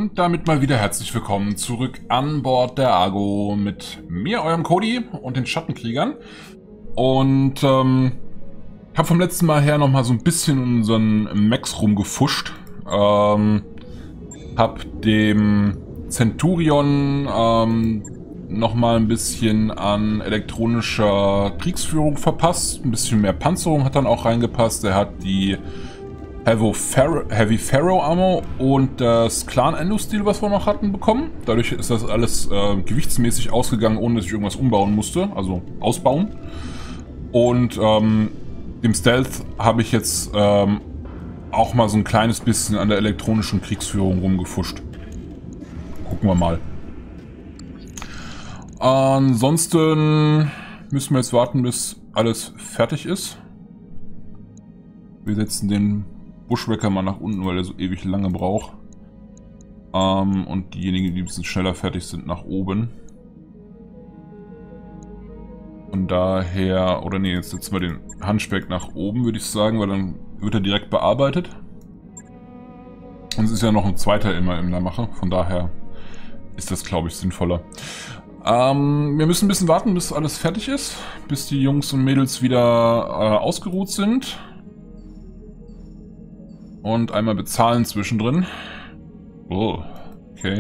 Und damit mal wieder herzlich willkommen zurück an Bord der Argo mit mir, eurem Cody und den Schattenkriegern. Und habe vom letzten Mal her nochmal so ein bisschen in unseren Mechs rumgefuscht. Hab dem Centurion nochmal ein bisschen an elektronischer Kriegsführung verpasst. Ein bisschen mehr Panzerung hat dann auch reingepasst. Er hat die Heavy Ferro Ammo und das Clan Endostil, was wir noch hatten, bekommen. Dadurch ist das alles gewichtsmäßig ausgegangen, ohne dass ich irgendwas umbauen musste, also ausbauen. Und dem Stealth habe ich jetzt auch mal so ein kleines bisschen an der elektronischen Kriegsführung rumgefuscht. Gucken wir mal. Ansonsten müssen wir jetzt warten, bis alles fertig ist. Wir setzen den Bushwhacker mal nach unten, weil er so ewig lange braucht. Und diejenigen, die ein bisschen schneller fertig sind, nach oben. Von daher, oder nee, jetzt setzen wir den Hunchback nach oben, würde ich sagen, weil dann wird er direkt bearbeitet. Und es ist ja noch ein zweiter immer in der Mache, von daher ist das, glaube ich, sinnvoller. Wir müssen ein bisschen warten, bis alles fertig ist, bis die Jungs und Mädels wieder ausgeruht sind. Und einmal bezahlen zwischendrin. Oh, okay.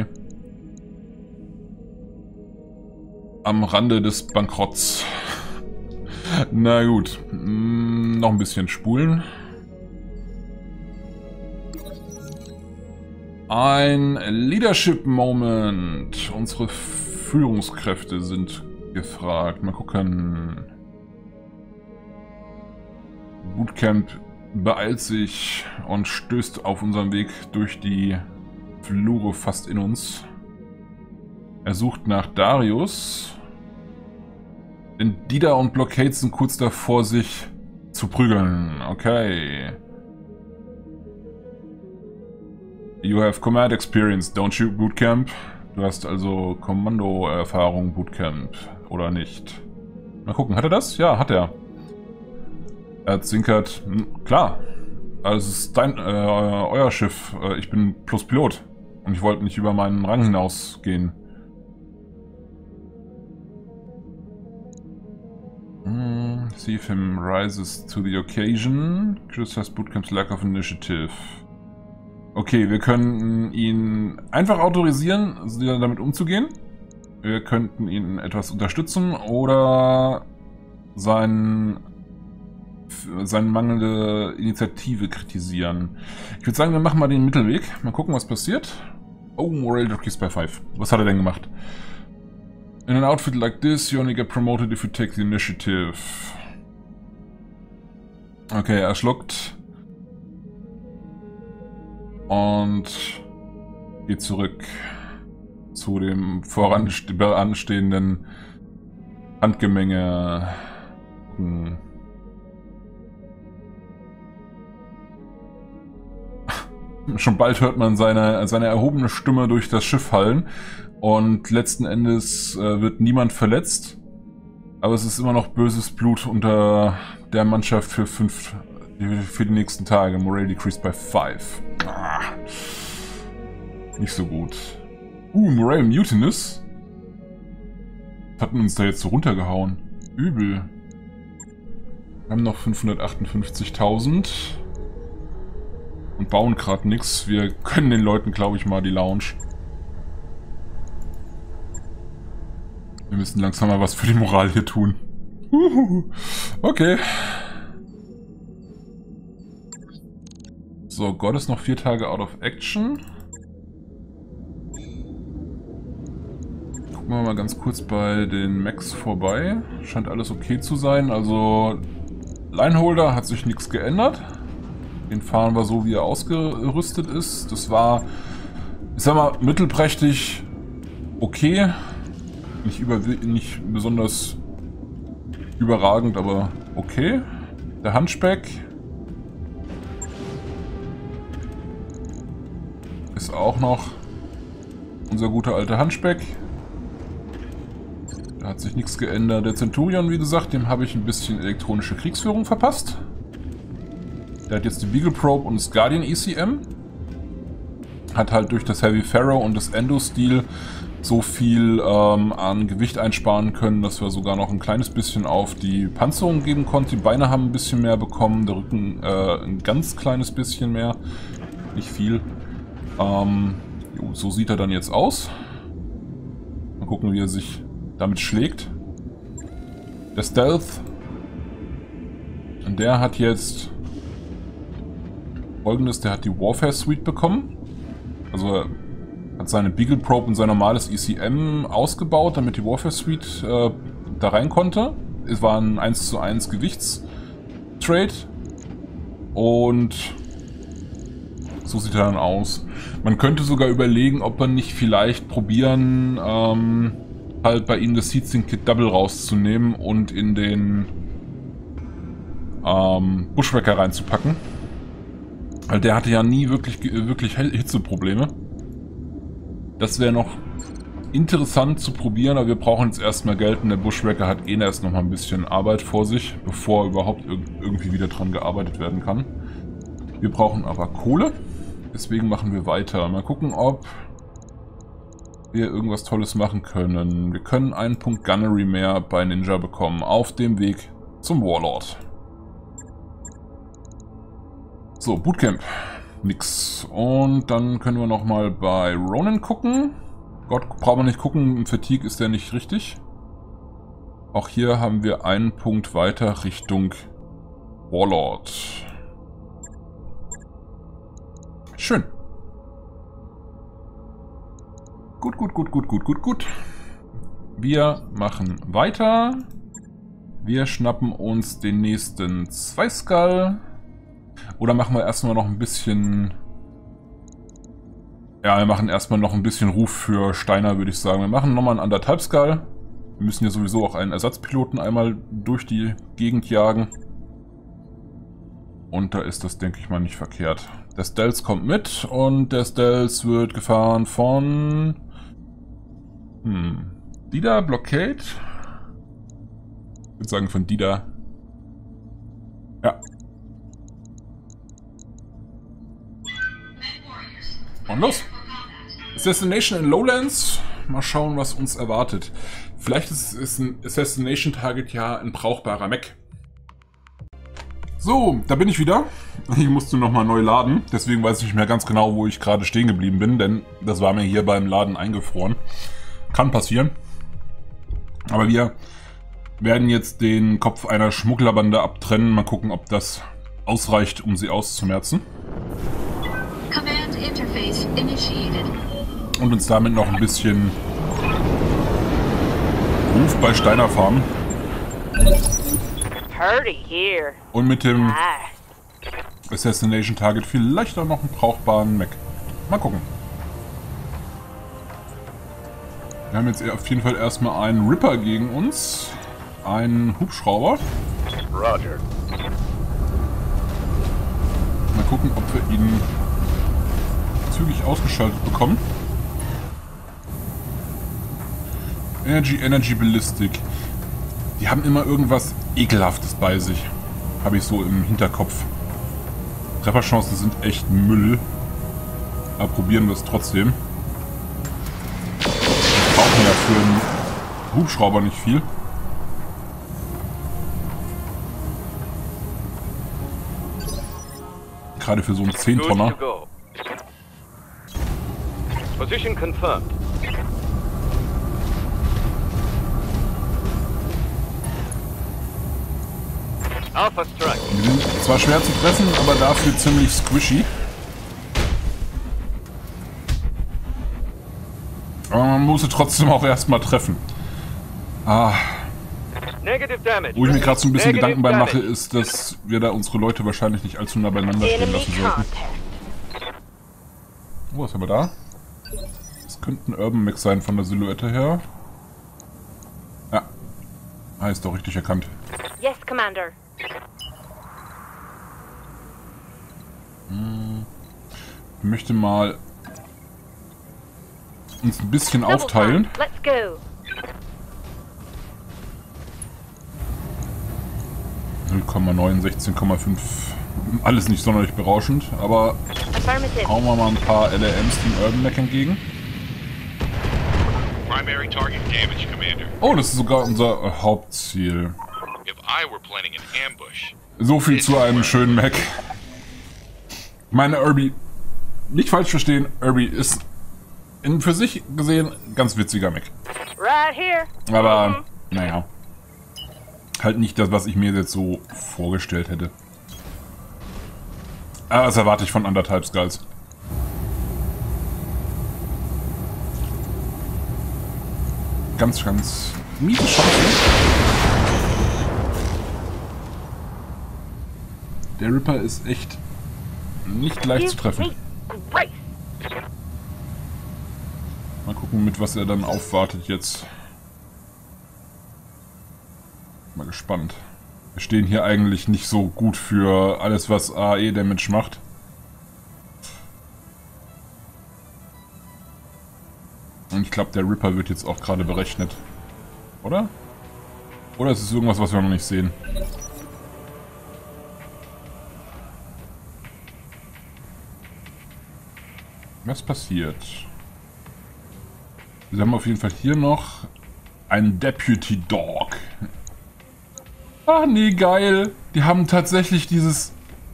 Am Rande des Bankrotts. Na gut. Noch ein bisschen spulen. Ein Leadership Moment. Unsere Führungskräfte sind gefragt. Mal gucken. Bootcamp beeilt sich und stößt auf unserem Weg durch die Flure fast in uns. Er sucht nach Darius. Denn Dida und Blockade sind kurz davor, sich zu prügeln. Okay. You have command experience, don't you, Bootcamp? Du hast also Kommando-Erfahrung, Bootcamp. Oder nicht? Mal gucken, hat er das? Ja, hat er. Er zwinkert. Klar. Also es ist euer Schiff. Ich bin plus Pilot. Und ich wollte nicht über meinen Rang hinausgehen. See if him rises to the occasion. Criticizes Bootcamp's lack of initiative. Okay, wir können ihn einfach autorisieren, damit umzugehen. Wir könnten ihn etwas unterstützen oder seine mangelnde Initiative kritisieren. Ich würde sagen, wir machen mal den Mittelweg. Mal gucken, was passiert. Oh, Morale decreased by 5. Was hat er denn gemacht? In an outfit like this, you only get promoted if you take the initiative. Okay, er schluckt. Und geht zurück zu dem voranstehenden Handgemenge. Schon bald hört man seine erhobene Stimme durch das Schiff hallen und letzten Endes wird niemand verletzt, aber es ist immer noch böses Blut unter der Mannschaft für die nächsten Tage. Morale decreased by 5. Nicht so gut. Morale mutinous. Hatten uns da jetzt so runtergehauen. Übel. Wir haben noch 558.000. Und bauen gerade nichts. Wir können den Leuten, glaube ich, mal die Lounge. Wir müssen langsam mal was für die Moral hier tun. Okay. So, Gott ist noch 4 Tage out of action. Gucken wir mal ganz kurz bei den Mechs vorbei. Scheint alles okay zu sein. Also, Lineholder hat sich nichts geändert. Den fahren wir so, wie er ausgerüstet ist. Das war, ich sag mal, mittelprächtig okay. Nicht besonders überragend, aber okay. Der Hunchback ist auch noch unser guter alter Hunchback. Da hat sich nichts geändert. Der Centurion, wie gesagt, dem habe ich ein bisschen elektronische Kriegsführung verpasst. Der hat jetzt die Beagle Probe und das Guardian ECM. Hat halt durch das Heavy Pharaoh und das Endo-Stil so viel an Gewicht einsparen können, dass wir sogar noch ein kleines bisschen auf die Panzerung geben konnten. Die Beine haben ein bisschen mehr bekommen, der Rücken ein ganz kleines bisschen mehr. Nicht viel. Jo, so sieht er dann jetzt aus. Mal gucken, wie er sich damit schlägt. Der Stealth. Und der hat jetzt Folgendes, der hat die Warfare Suite bekommen. Also er hat seine Beagle Probe und sein normales ECM ausgebaut, damit die Warfare Suite da rein konnte. Es war ein 1:1 Gewichtstrade. Und so sieht er dann aus. Man könnte sogar überlegen, ob man nicht vielleicht probieren, halt bei ihm das Heatsink Kit Double rauszunehmen und in den Bushwhacker reinzupacken. Weil der hatte ja nie wirklich Hitzeprobleme. Das wäre noch interessant zu probieren, aber wir brauchen jetzt erstmal Geld und der Bushwhacker hat erst noch mal ein bisschen Arbeit vor sich, bevor überhaupt irgendwie wieder dran gearbeitet werden kann. Wir brauchen aber Kohle, deswegen machen wir weiter. Mal gucken, ob wir irgendwas Tolles machen können. Wir können einen Punkt Gunnery mehr bei Ninja bekommen, auf dem Weg zum Warlord. So, Bootcamp. Nix. Und dann können wir nochmal bei Ronin gucken. Gott, brauchen wir nicht gucken, im Fatigue ist der nicht richtig. Auch hier haben wir einen Punkt weiter Richtung Warlord. Schön. Gut. Wir machen weiter. Wir schnappen uns den nächsten 2 Skull. Oder machen wir erstmal noch ein bisschen... Ja, wir machen erstmal noch ein bisschen Ruf für Steiner, würde ich sagen. Wir machen nochmal einen 1,5 Skull. Wir müssen ja sowieso auch einen Ersatzpiloten einmal durch die Gegend jagen. Und da ist das, denke ich mal, nicht verkehrt. Der Stealth kommt mit und der Stealth wird gefahren von... Dida Blockade? Ich würde sagen von Dida. Ja. Und los! Assassination in Lowlands. Mal schauen, was uns erwartet. Vielleicht ist ein Assassination Target ja ein brauchbarer Mech. So, da bin ich wieder. Ich musste nochmal neu laden. Deswegen weiß ich nicht mehr ganz genau, wo ich gerade stehen geblieben bin. Denn das war mir hier beim Laden eingefroren. Kann passieren. Aber wir werden jetzt den Kopf einer Schmugglerbande abtrennen. Mal gucken, ob das ausreicht, um sie auszumerzen. Command Interface initiated. Und uns damit noch ein bisschen Ruf bei Steiner farmen. Und mit dem Assassination Target vielleicht auch noch einen brauchbaren Mech. Mal gucken. Wir haben jetzt auf jeden Fall erstmal einen Ripper gegen uns. Einen Hubschrauber. Roger. Mal gucken, ob wir ihn zügig ausgeschaltet bekommen. Energy Ballistic. Die haben immer irgendwas Ekelhaftes bei sich. Habe ich so im Hinterkopf. Trefferchancen sind echt Müll. Aber probieren wir es trotzdem. Wir brauchen ja für einen Hubschrauber nicht viel. Gerade für so einen 10-Tonner. Position confirmed. Alpha Strike. Die sind zwar schwer zu treffen, aber dafür ziemlich squishy. Aber man muss sie trotzdem auch erstmal treffen. Negative damage. Wo ich mir gerade so ein bisschen Gedanken bei mache, ist, dass wir da unsere Leute wahrscheinlich nicht allzu nah beieinander stehen lassen sollten. Oh, was haben wir da? Das könnte ein Urban Mech sein von der Silhouette her. Ja. Ist doch richtig erkannt. Yes, Commander. Ich möchte mal uns ein bisschen aufteilen. Let's go. 0,9, 16,5 Alles nicht sonderlich berauschend, aber Affirmative. hauen wir mal ein paar LRMs dem Urban Mech entgegen. Primary target damage, Commander. Oh, das ist sogar unser Hauptziel. If I were planning an ambush, So viel zu einem schönen Mech. Meine Irby, nicht falsch verstehen, Irby ist für sich gesehen ganz witziger Mech. Right here. Aber, naja. Halt nicht das, was ich mir jetzt so vorgestellt hätte. Aber das erwarte ich von anderthalb Skulls. Ganz, ganz miese Chance. Der Ripper ist echt nicht leicht zu treffen. Great. Mal gucken, mit was er dann aufwartet jetzt. Mal gespannt. Wir stehen hier eigentlich nicht so gut für alles, was AE-Damage macht. Und ich glaube, der Ripper wird jetzt auch gerade berechnet. Oder? Oder ist es irgendwas, was wir noch nicht sehen? Was passiert? Wir haben auf jeden Fall hier noch einen Deputy Dog. Ah, nee, geil. Die haben tatsächlich dieses...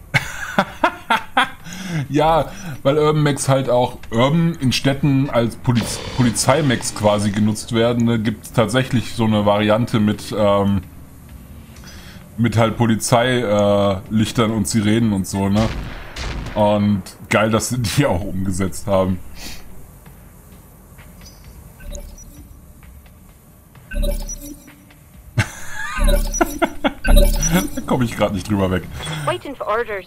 Ja, weil Urban Mechs halt auch Urban in Städten als Polizeimex quasi genutzt werden. Da gibt es tatsächlich so eine Variante mit halt Polizeilichtern und Sirenen und so, ne? Und geil, dass sie die auch umgesetzt haben. Da komme ich gerade nicht drüber weg. Waiting for orders.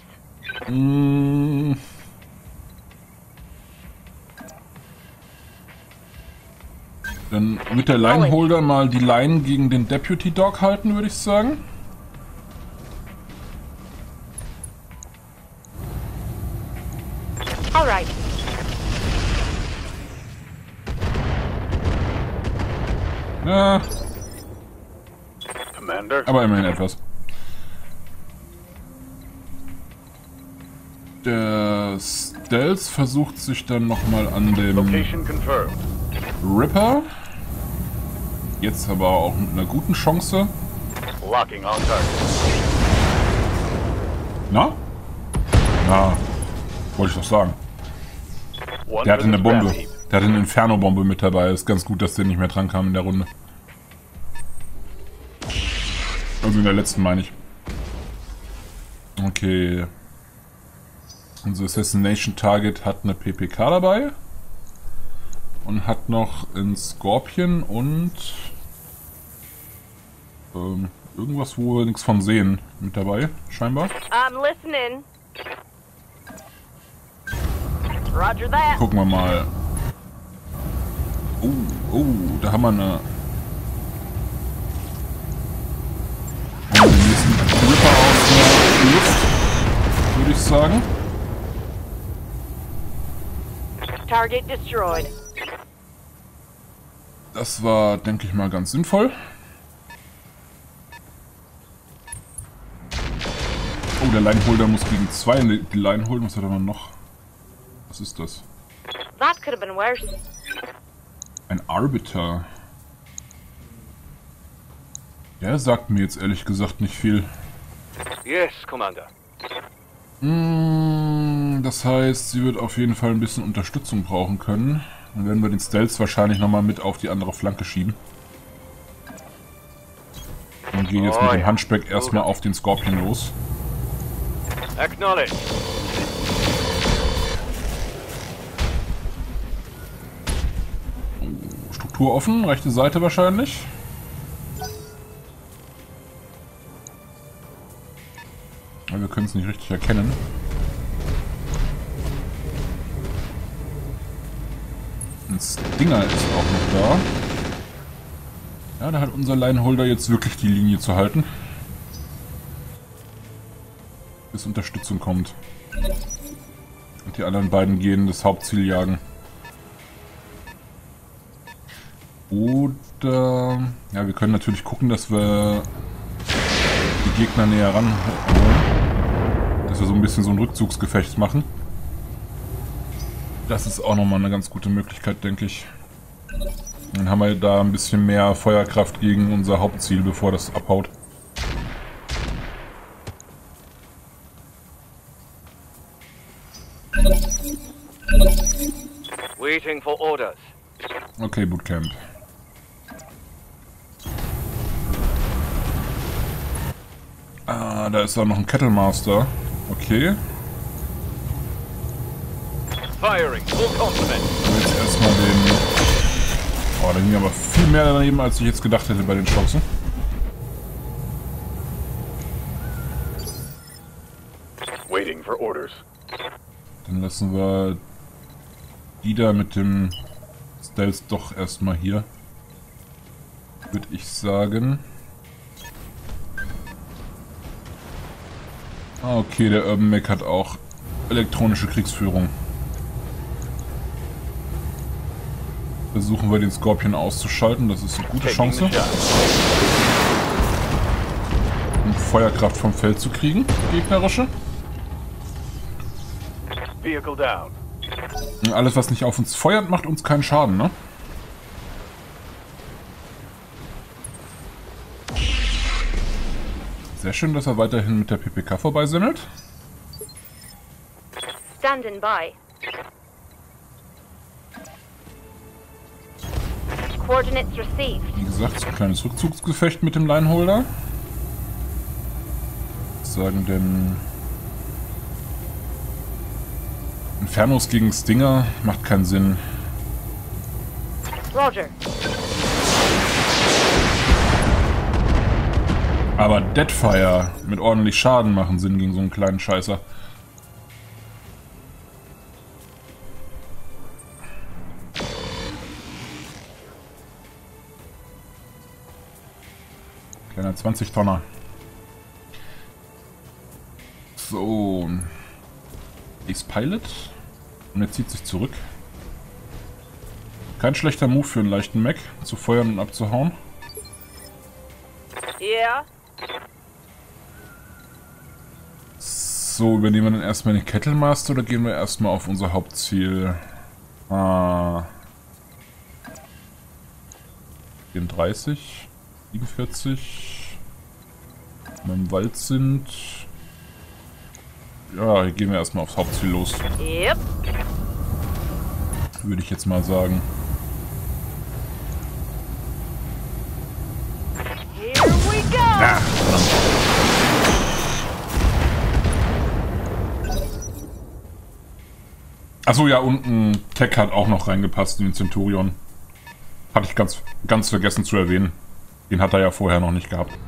Dann wird der Lineholder mal die Line gegen den Deputy Dog halten, würde ich sagen. Alright. Ja, Commander? aber immerhin etwas. Der Stealth versucht sich dann nochmal an dem Location confirmed. Ripper. Jetzt aber auch mit einer guten Chance. Locking on target. Na? Na, wollte ich doch sagen. One Der hatte for the eine Bombe. scrap heap. Der hatte eine Inferno-Bombe mit dabei. Ist ganz gut, dass der nicht mehr dran kam in der Runde. Also in der letzten, meine ich. Okay. Unser Assassination Target hat eine PPK dabei. Und hat noch einen Scorpion und irgendwas, wo wir nichts von sehen, mit dabei, scheinbar. I'm listening. Roger that. Gucken wir mal. Oh, da haben wir eine... Den nächsten Ripper aus der Luft, würde ich sagen. Target destroyed. Das war, denke ich mal, ganz sinnvoll. Oh, der Lineholder muss gegen zwei die Line holen. Was hat er denn noch? Was ist das? That could have been worse. Ein Arbiter. Der sagt mir jetzt ehrlich gesagt nicht viel. Yes, Commander. Das heißt, sie wird auf jeden Fall ein bisschen Unterstützung brauchen können. Dann werden wir den Stealth wahrscheinlich nochmal mit auf die andere Flanke schieben. Und gehen jetzt mit dem Hunchback erstmal auf den Scorpion los. Acknowledge. Struktur offen, rechte Seite wahrscheinlich. Aber wir können es nicht richtig erkennen. Ein Stinger ist auch noch da. Ja, da hat unser Lineholder jetzt wirklich die Linie zu halten. Bis Unterstützung kommt. Und die anderen beiden gehen das Hauptziel jagen. Oder... Ja, wir können natürlich gucken, dass wir die Gegner näher ranholen. Dass wir so ein bisschen so ein Rückzugsgefecht machen. Das ist auch nochmal eine ganz gute Möglichkeit, denke ich. Dann haben wir da ein bisschen mehr Feuerkraft gegen unser Hauptziel, bevor das abhaut. Waiting for orders. Okay, Bootcamp. Ah, da ist auch noch ein Kettlemaster. Okay. Firing, full complement. Jetzt erstmal den... Oh, da ging aber viel mehr daneben, als ich jetzt gedacht hätte bei den Chancen. Waiting for orders. Dann lassen wir die da mit dem Stealth doch erstmal hier. Würde ich sagen. Ah, okay, der Urban Mech hat auch elektronische Kriegsführung. Versuchen wir den Scorpion auszuschalten, das ist eine gute Chance. Um Feuerkraft vom Feld zu kriegen, gegnerische. Vehicle down. Und alles, was nicht auf uns feuert, macht uns keinen Schaden, ne? Sehr schön, dass er weiterhin mit der PPK vorbeisemmelt. Standing by. Coordinates received. Wie gesagt, so ein kleines Rückzugsgefecht mit dem Lineholder. Was sagen denn... Infernos gegen Stinger macht keinen Sinn. Roger. Aber Deadfire mit ordentlich Schaden machen Sinn gegen so einen kleinen Scheißer. Kleiner 20-Tonner. So. Ace Pilot. Und er zieht sich zurück. Kein schlechter Move für einen leichten Mech, zu feuern und abzuhauen. Yeah. So, übernehmen wir dann erstmal den Kettlemaster oder gehen wir erstmal auf unser Hauptziel? 34, 47. Wenn wir im Wald sind. Ja, hier gehen wir erstmal aufs Hauptziel los. Yep. Würde ich jetzt mal sagen. Here we go. Achso, ja, und ein Tech hat auch noch reingepasst in den Centurion. Hatte ich ganz vergessen zu erwähnen. Den hat er ja vorher noch nicht gehabt.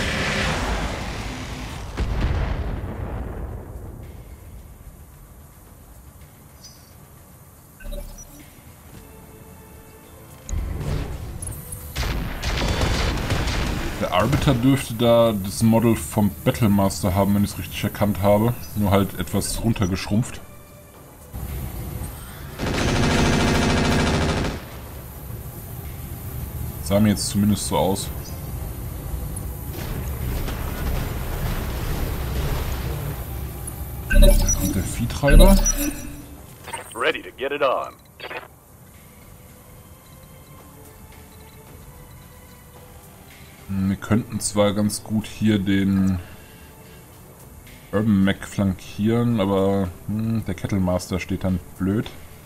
Der Arbiter dürfte da das Model vom Battlemaster haben, wenn ich es richtig erkannt habe. Nur halt etwas runtergeschrumpft. Sah mir jetzt zumindest so aus. Da kommt der Viehtreiber. Ready to get it on. Wir könnten zwar ganz gut hier den Urban Mech flankieren, aber der Kettlemaster steht dann blöd.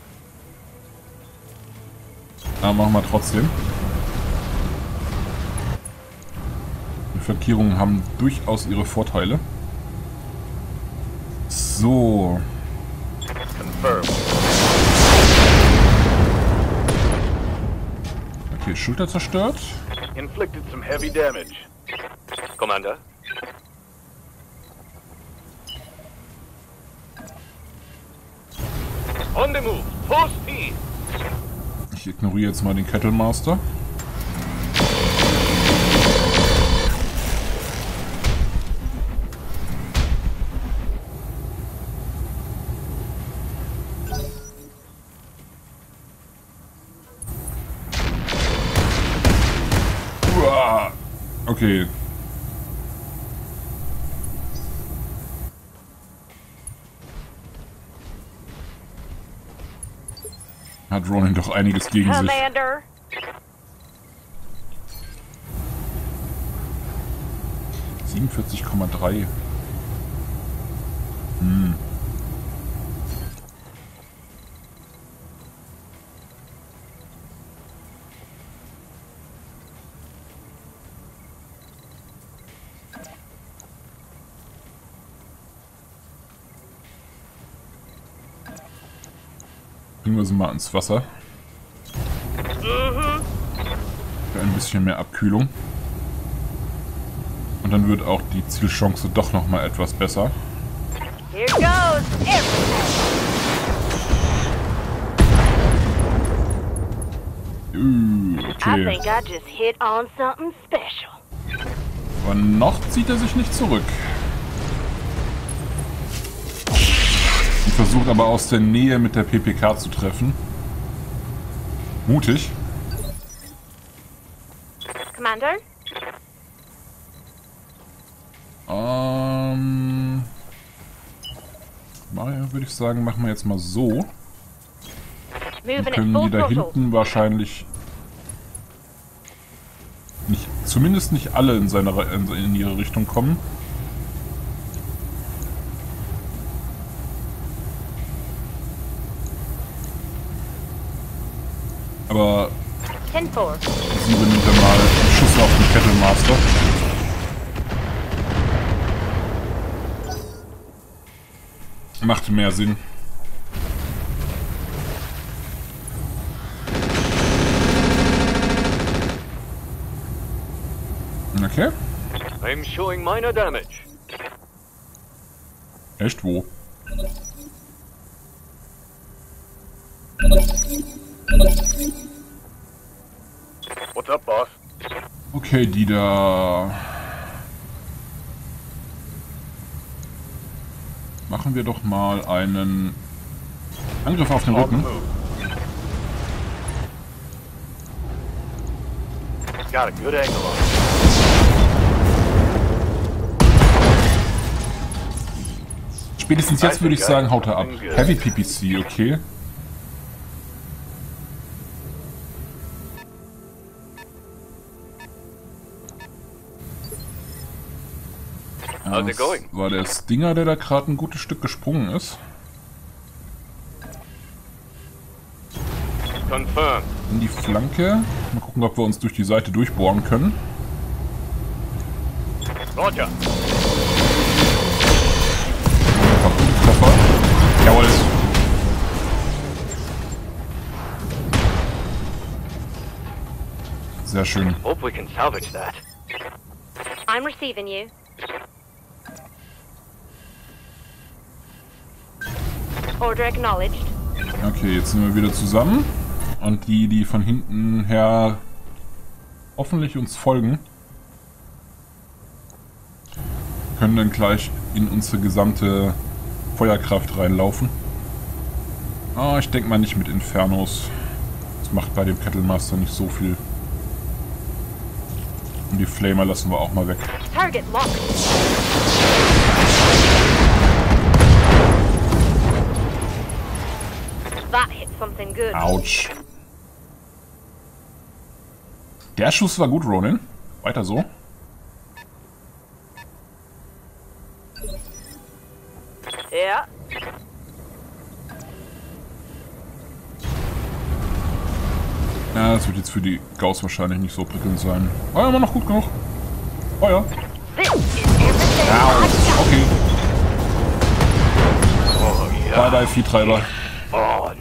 Aber machen wir trotzdem. Die Flankierungen haben durchaus ihre Vorteile. So. Confirmed. Okay, Schulter zerstört. Inflicted some heavy damage. Commander. On the move. Full speed. Ich ignoriere jetzt mal den Kettlemaster. Okay. Hat Ronin doch einiges gegen sich. Commander. 47,3. Bringen wir sie mal ins Wasser. Für ein bisschen mehr Abkühlung. Und dann wird auch die Zielchance doch noch mal etwas besser. Here goes everything. I Okay. think I just hit on something special. Aber noch zieht er sich nicht zurück. Und versucht aber aus der Nähe mit der PPK zu treffen. Mutig. Commander? Würde ich sagen, machen wir jetzt mal so. Dann Moving at können die full da throttle. hinten wahrscheinlich nicht, zumindest nicht alle in ihre Richtung kommen. Aber 10-4. sie übernimmt dann mal einen Schuss auf den Kettle Master. Macht mehr Sinn. Okay. I'm showing minor damage. Echt wo? What's up, boss? Okay, die da. Machen wir doch mal einen Angriff auf den On the Rücken. move. Got a good angle on it. Spätestens jetzt würde ich sagen, haut er ab. Heavy PPC, okay. How's it going? War der Stinger, der da gerade ein gutes Stück gesprungen ist. Confirmed. In die Flanke. Mal gucken, ob wir uns durch die Seite durchbohren können. Roger. Treffer. Jawohl. Sehr schön. Hope we can salvage that. I'm receiving you. Order acknowledged. Okay, jetzt sind wir wieder zusammen. Und die, die von hinten her hoffentlich uns folgen, können dann gleich in unsere gesamte Feuerkraft reinlaufen. Ah, ich denke mal nicht mit Infernos. Das macht bei dem Kettlemaster nicht so viel. Und die Flamer lassen wir auch mal weg. Target locked. That hit something good. Autsch. Der Schuss war gut, Ronin. Weiter so. Yeah. Ja, das wird jetzt für die Gauss wahrscheinlich nicht so prickelnd sein. Oh ja, immer noch gut genug. Oh ja. This is everything Au. I got. Okay. Oh, Bye yeah. bye, Viehtreiber. On.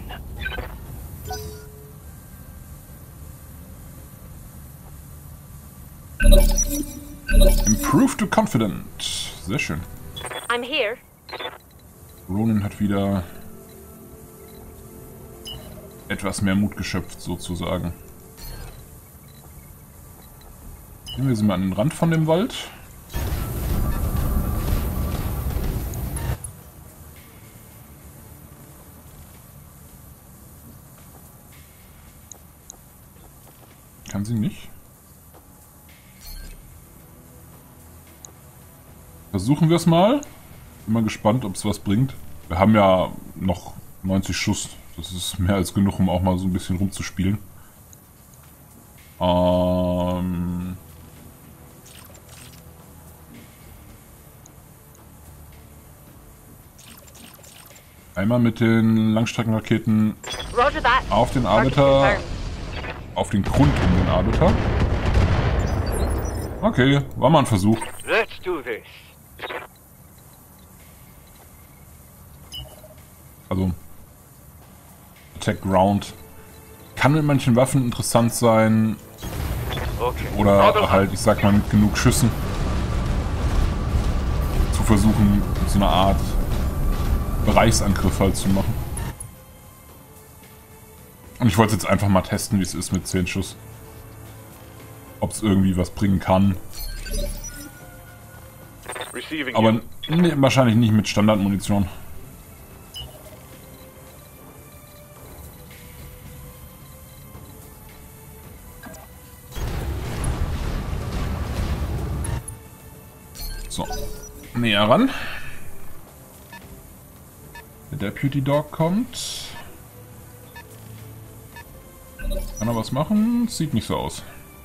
Improve to confident. Sehr schön. I'm here. Ronin hat wieder etwas mehr Mut geschöpft, sozusagen. Gehen wir sie mal an den Rand von dem Wald. Kann sie nicht. Versuchen wir es mal. Bin mal gespannt, ob es was bringt. Wir haben ja noch 90 Schuss Das ist mehr als genug, um auch mal so ein bisschen rumzuspielen. Einmal mit den Langstreckenraketen Roger that. auf den Target Arbiter, confirmed. auf den Grund um den Arbiter. Okay, war mal ein Versuch. Let's do this. Also, Attack Ground kann mit manchen Waffen interessant sein. Okay. Oder halt, ich sag mal, mit genug Schüssen zu versuchen, so eine Art Bereichsangriff halt zu machen. Und ich wollte jetzt einfach mal testen, wie es ist mit 10 Schuss. Ob es irgendwie was bringen kann. Receiving Aber you. nee, wahrscheinlich nicht mit Standardmunition. So, näher ran. Der Deputy Dog kommt. Kann er was machen? Sieht nicht so aus.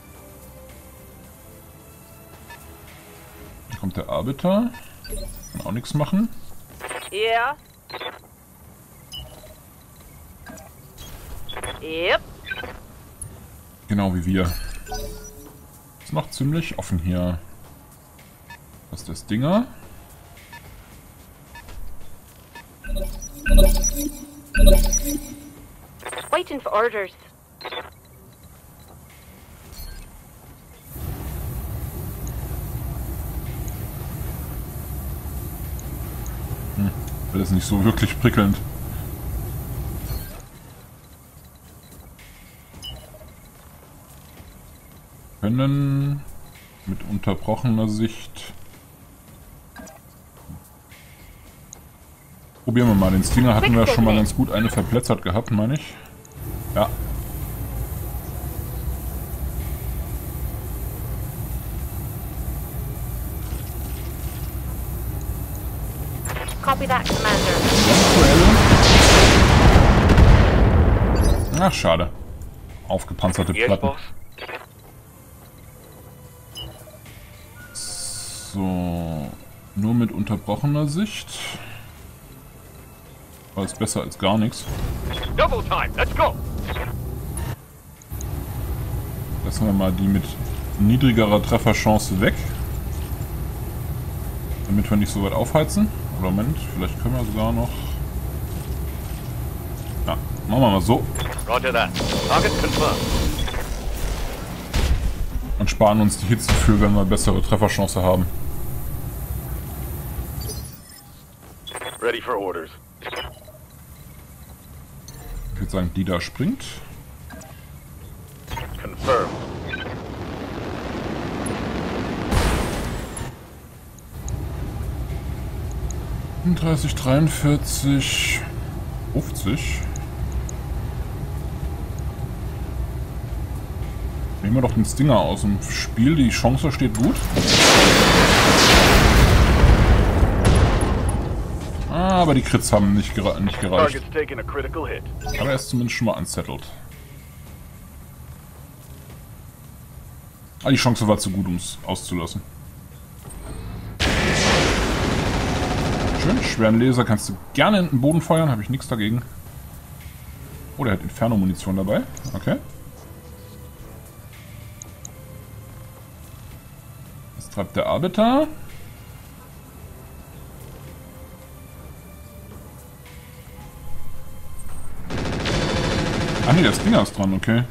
Da kommt der Arbiter. Kann auch nichts machen. Yeah. Yep. Genau wie wir. Ist noch ziemlich offen hier. Was ist das Dinger? Waiting for orders. Das ist nicht so wirklich prickelnd. Können mit unterbrochener Sicht. Probieren wir mal. Den Stinger hatten wir schon mal ganz gut eine verplätzert gehabt, meine ich. Ja. Copy that, Commander. Ach, schade. Aufgepanzerte Yes, Platten. boss. So. Nur mit unterbrochener Sicht. Aber ist besser als gar nichts. Double time. Let's go. Lassen wir mal die mit niedrigerer Trefferchance weg. Damit wir nicht so weit aufheizen. Oder Moment, vielleicht können wir sogar noch... Ja, machen wir mal so. Roger that. Target confirmed. Und sparen uns die Hits dafür, wenn wir bessere Trefferchance haben. Ready for orders. Ich würde sagen, die da springt. Confirmed. 30, 43, 50. Nehmen wir doch den Stinger aus dem Spiel. Die Chance steht gut. Aber die Crits haben nicht gereicht. Target's taking a critical hit. Aber er ist zumindest schon mal unsettled. Die Chance war zu gut, um es auszulassen. Schön, schweren Laser kannst du gerne in den Boden feuern, habe ich nichts dagegen. Oh, der hat Inferno-Munition dabei. Okay. Was treibt der Arbiter? Ah ne, der Stinger ist dran, okay.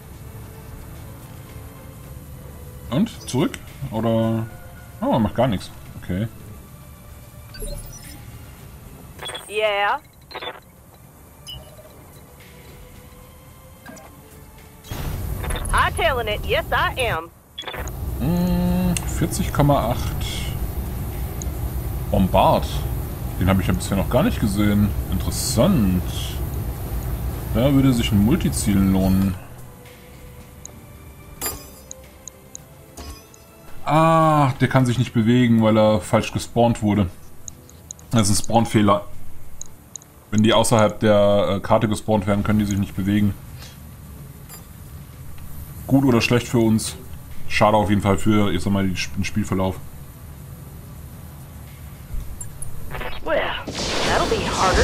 Und? Zurück? Oder... Oh, er macht gar nichts. Okay. Yeah. Hightailing it. Yes, I am. 40,8 Bombard. Den habe ich ja bisher noch gar nicht gesehen. Interessant. Da würde sich ein Multizielen lohnen. Ah, der kann sich nicht bewegen, weil er falsch gespawnt wurde. Das ist ein Spawnfehler. Wenn die außerhalb der Karte gespawnt werden, können die sich nicht bewegen. Gut oder schlecht für uns. Schade auf jeden Fall für, ich sag mal, den Spielverlauf. Well, that'll be harder.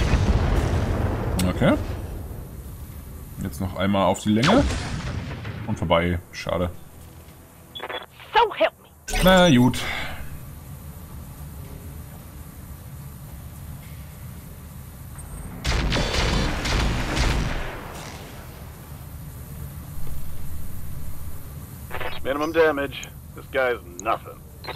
Okay. Jetzt noch einmal auf die Länge. Und vorbei. Schade. So help me. Na gut. Minimum damage. This guy's nothing.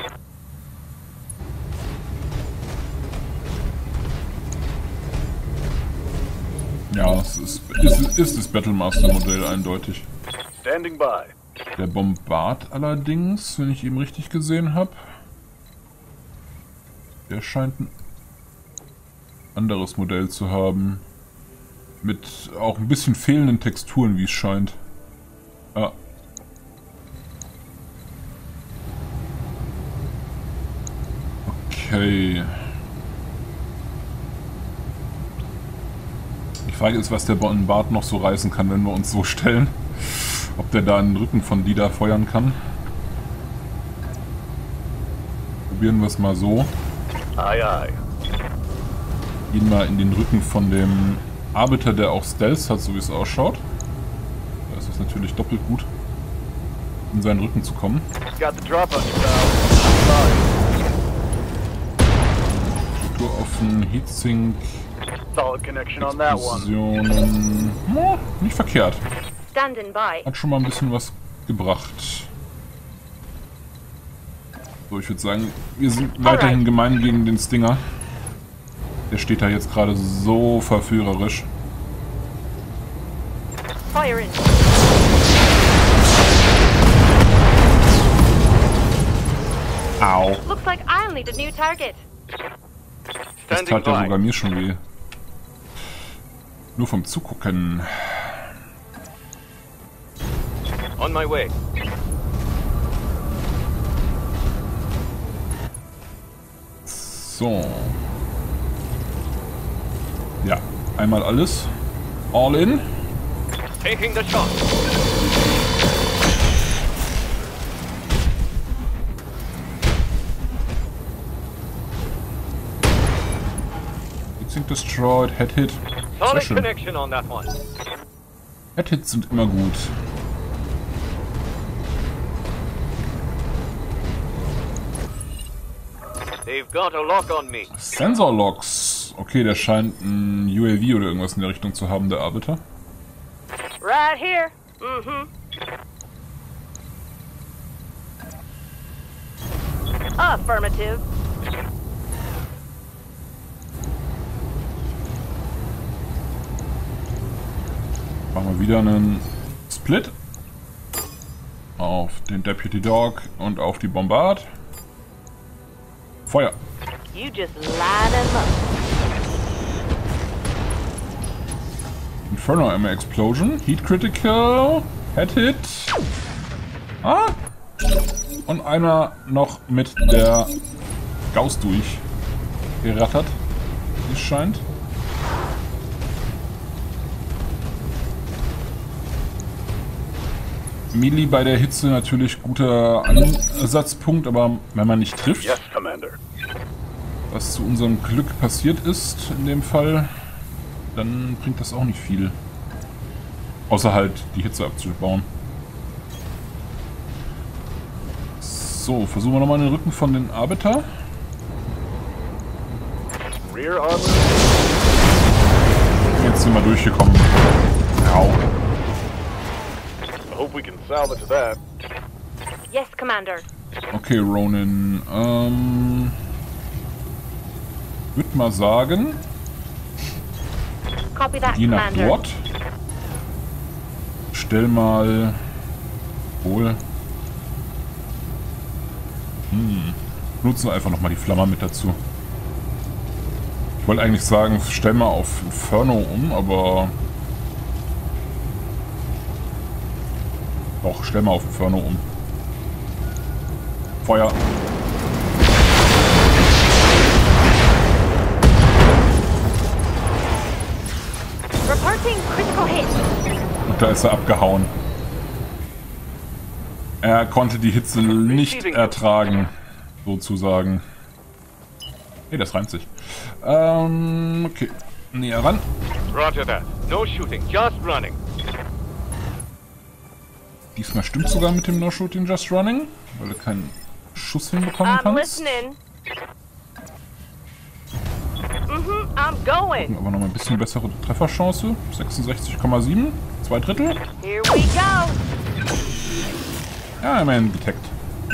Ja, es ist das Battlemaster-Modell eindeutig. Standing by. Der Bombard allerdings, wenn ich ihn richtig gesehen habe, der scheint ein anderes Modell zu haben. Mit auch ein bisschen fehlenden Texturen, wie es scheint. Ja. Okay. Die Frage ist, was der Bombard noch so reißen kann, wenn wir uns so stellen. Ob der da in den Rücken von Dida feuern kann. Probieren wir es mal so. Aye, aye. Gehen mal in den Rücken von dem Arbiter, der auch Stealth hat, so wie es ausschaut. Da ist es natürlich doppelt gut, in seinen Rücken zu kommen. Got the drop on you, pal. Sorry. Struktur offen, Heatsink, Solid connection on that one. Explosionen. Ja, nicht verkehrt. Standing by. Hat schon mal ein bisschen was gebracht. So, ich würde sagen, wir sind weiterhin gemein gegen den Stinger. Der steht da jetzt gerade so verführerisch. Fire in. Au. Looks like I'll need a new target. Das Standing tat ja by. sogar mir schon weh. Nur vom Zugucken. On my way. So. Ja, einmal alles. All in. Taking the shot. Heatsink destroyed. Head hit. Sehr Solid schön. connection on that one. Head hits sind immer gut. They've got a lock on me. Sensor Locks. Okay, der scheint ein UAV oder irgendwas in der Richtung zu haben, der Arbiter. Right here. Mm-hmm. Affirmative. Machen wir wieder einen Split. Auf den Deputy Dog und auf die Bombard. Feuer. You just line them up. Inferno Ammo Explosion. Heat Critical. Head Hit. Ah. Und einer noch mit der Gauss durchgerattert. Wie es scheint. Melee bei der Hitze natürlich guter Ansatzpunkt, aber wenn man nicht trifft, Yes, Commander. was zu unserem Glück passiert ist in dem Fall, dann bringt das auch nicht viel. Außer halt die Hitze abzubauen. So, versuchen wir nochmal den Rücken von den Arbiter. Rear armor. Jetzt sind wir durchgekommen. Au. I hope we can salvage that. Yes, Commander. Okay, Ronin. Würde mal sagen, Copy that, je nach Commander. dort. Stell mal. Wohl. Nutzen wir einfach nochmal die Flammer mit dazu. Ich wollte eigentlich sagen, stell mal auf Inferno um, aber. Doch, stell mal auf Inferno um. Feuer. da ist er abgehauen. Er konnte die Hitze nicht ertragen, sozusagen. Nee, das reimt sich. Okay. Näher ran. Roger that. No shooting, just running. Diesmal stimmt sogar mit dem No Shooting Just Running, weil du keinen Schuss hinbekommen I'm kannst. listening. I'm going. Aber noch mal ein bisschen bessere Trefferchance. 66,7. 2 Drittel. Here we go. Ja, immerhin getaggt.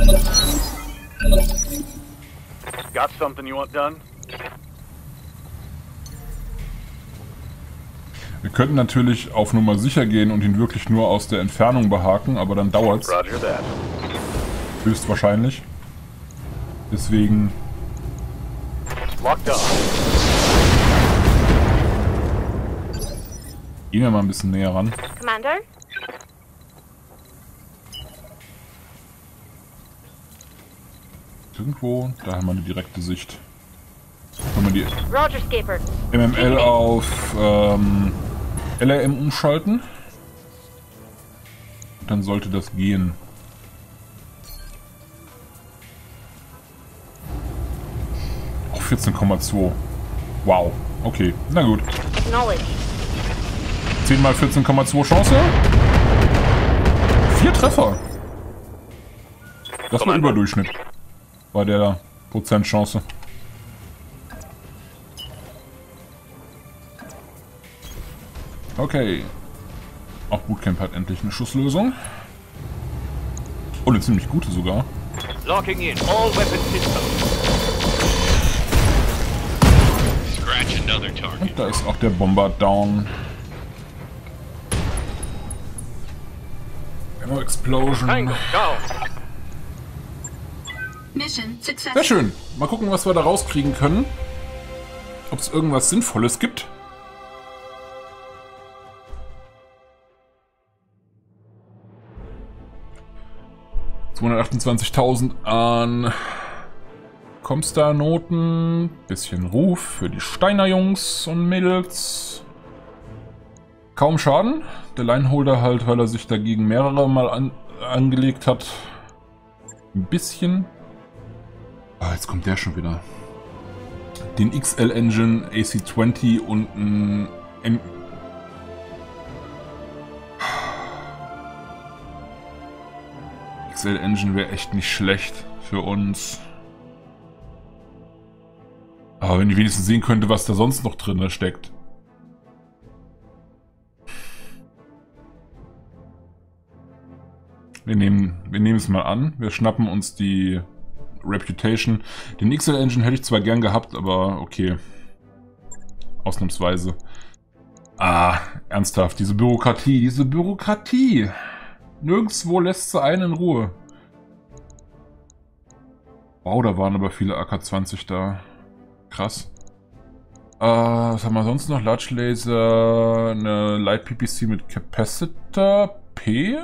Got something you want done? Wir könnten natürlich auf Nummer sicher gehen und ihn wirklich nur aus der Entfernung behaken, aber dann dauert's Roger that. höchstwahrscheinlich. Deswegen Locked on. gehen wir mal ein bisschen näher ran. Commander? Irgendwo, da haben wir eine direkte Sicht. Können wir die Roger, Skipper. MML auf LRM umschalten. Und dann sollte das gehen. Auch 14,2. Wow. Okay, na gut. Acknowledge. 10 mal 14,2 Chance. 4 Treffer. Das war Überdurchschnitt. Bei der Prozentchance. Okay. Auch Bootcamp hat endlich eine Schusslösung. Oh, eine ziemlich gute sogar. Locking in all weapon systems. Scratch another target. Und da ist auch der Bomber down. Ammo Explosion. Tango down. Mission success. Sehr schön. Mal gucken, was wir da rauskriegen können. Ob es irgendwas Sinnvolles gibt. $228.000 an Comstar-Noten. Bisschen Ruf für die Steiner Jungs und Mädels. Kaum Schaden. Der Lineholder halt, weil er sich dagegen mehrere Mal angelegt hat. Ein bisschen. Ah, jetzt kommt der schon wieder. Den XL Engine, AC-20 und ein XL Engine wäre echt nicht schlecht für uns. Aber wenn ich wenigstens sehen könnte, was da sonst noch drin steckt. Wir nehmen es mal an. Wir schnappen uns die Reputation. Den XL Engine hätte ich zwar gern gehabt, aber okay. Ausnahmsweise. Ah, ernsthaft, diese Bürokratie, diese Bürokratie. Nirgendwo lässt sie einen in Ruhe. Wow, da waren aber viele AK-20 da. Krass. Was haben wir sonst noch? Large Laser, eine Light PPC mit Capacitor P.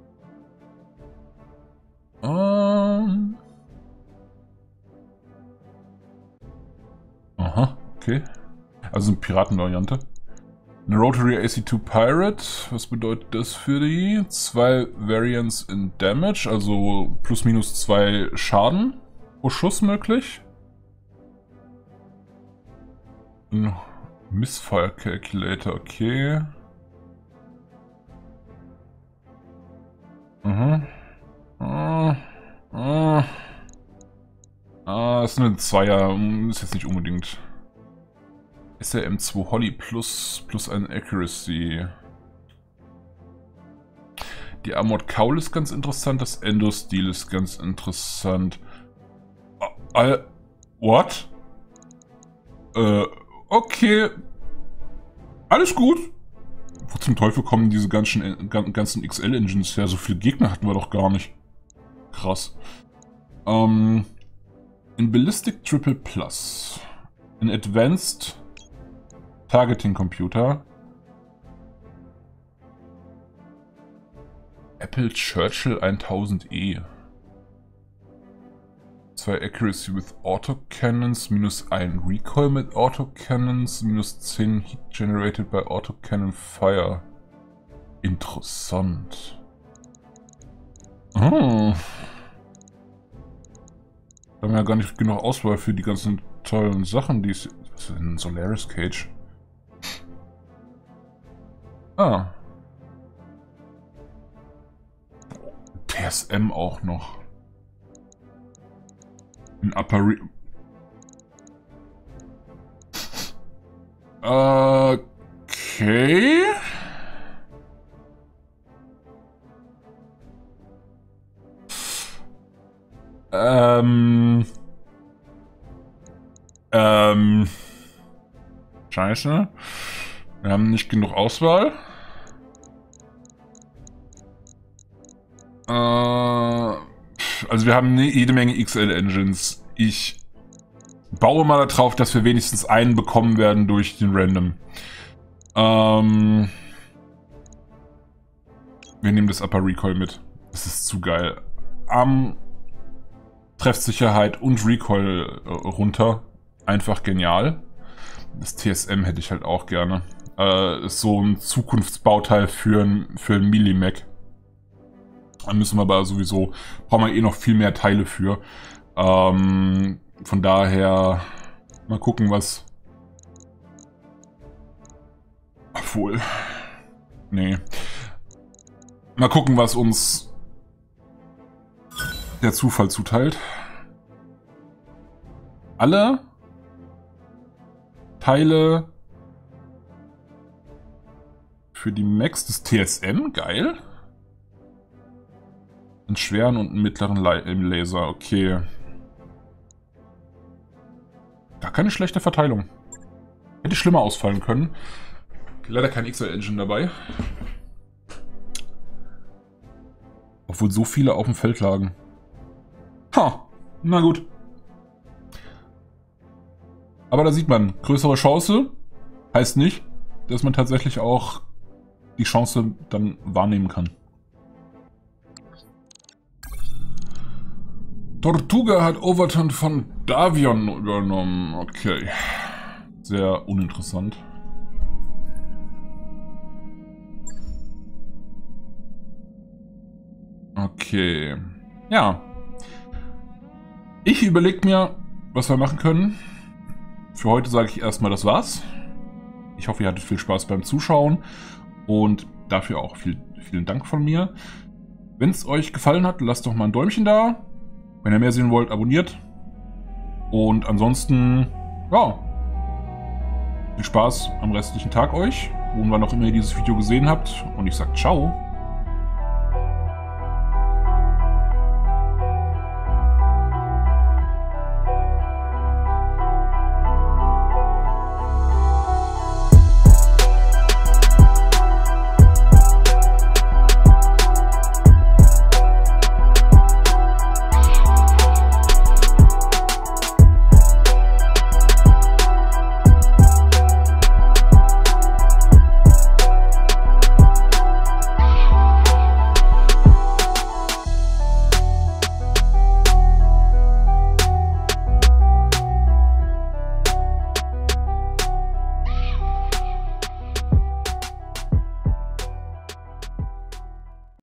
Aha, okay. Also eine Piratenvariante. Eine Rotary AC2 Pirate. Was bedeutet das für die? 2 Variants in Damage, also plus minus 2 Schaden pro Schuss möglich. Ein Missfire Calculator, okay. Ist eine Zweier, ist jetzt nicht unbedingt. SRM2 Holly plus ein Accuracy. Die Armored Cowl ist ganz interessant, das Endo-Steel ist ganz interessant. What? Okay. Alles gut. Wo zum Teufel kommen diese ganzen XL-Engines her? So viele Gegner hatten wir doch gar nicht. Krass. In Ballistic Triple Plus. In Advanced Targeting Computer. Apple Churchill 1000E. 2 Accuracy with Autocannons, -1 Recoil mit Autocannons, -10 Heat Generated by Autocannon Fire. Interessant. Oh. Da haben wir ja gar nicht genug Auswahl für die ganzen tollen Sachen, die es... Was ist denn ein Solaris Cage? Ah. TSM auch noch. Ein Upper... Okay. Scheiße. Wir haben nicht genug Auswahl. Also wir haben jede Menge XL-Engines. Ich baue mal darauf, dass wir wenigstens einen bekommen werden durch den Random. Wir nehmen das Upper Recoil mit. Das ist zu geil. Treffsicherheit und Recoil runter. Einfach genial. Das TSM hätte ich halt auch gerne. Ist so ein Zukunftsbauteil für ein Millimac. Da müssen wir aber sowieso, brauchen wir eh noch viel mehr Teile für. Von daher mal gucken, was... Obwohl... Nee. Mal gucken, was uns der Zufall zuteilt. Alle Teile für die Max des TSM, geil. Einen schweren und einen mittleren im Laser, okay. Gar keine schlechte Verteilung. Hätte schlimmer ausfallen können. Leider kein XL-Engine dabei. Obwohl so viele auf dem Feld lagen. Ha, na gut. Aber da sieht man, größere Chance heißt nicht, dass man tatsächlich auch die Chance dann wahrnehmen kann. Tortuga hat Overton von Davion übernommen. Okay. Sehr uninteressant. Okay. Ja. Ich überlege mir, was wir machen können. Für heute sage ich erstmal, das war's. Ich hoffe, ihr hattet viel Spaß beim Zuschauen. Und dafür auch vielen Dank von mir. Wenn es euch gefallen hat, lasst doch mal ein Däumchen da. Wenn ihr mehr sehen wollt, abonniert. Und ansonsten, ja, viel Spaß am restlichen Tag euch, wo wann auch immer ihr dieses Video gesehen habt. Und ich sage ciao.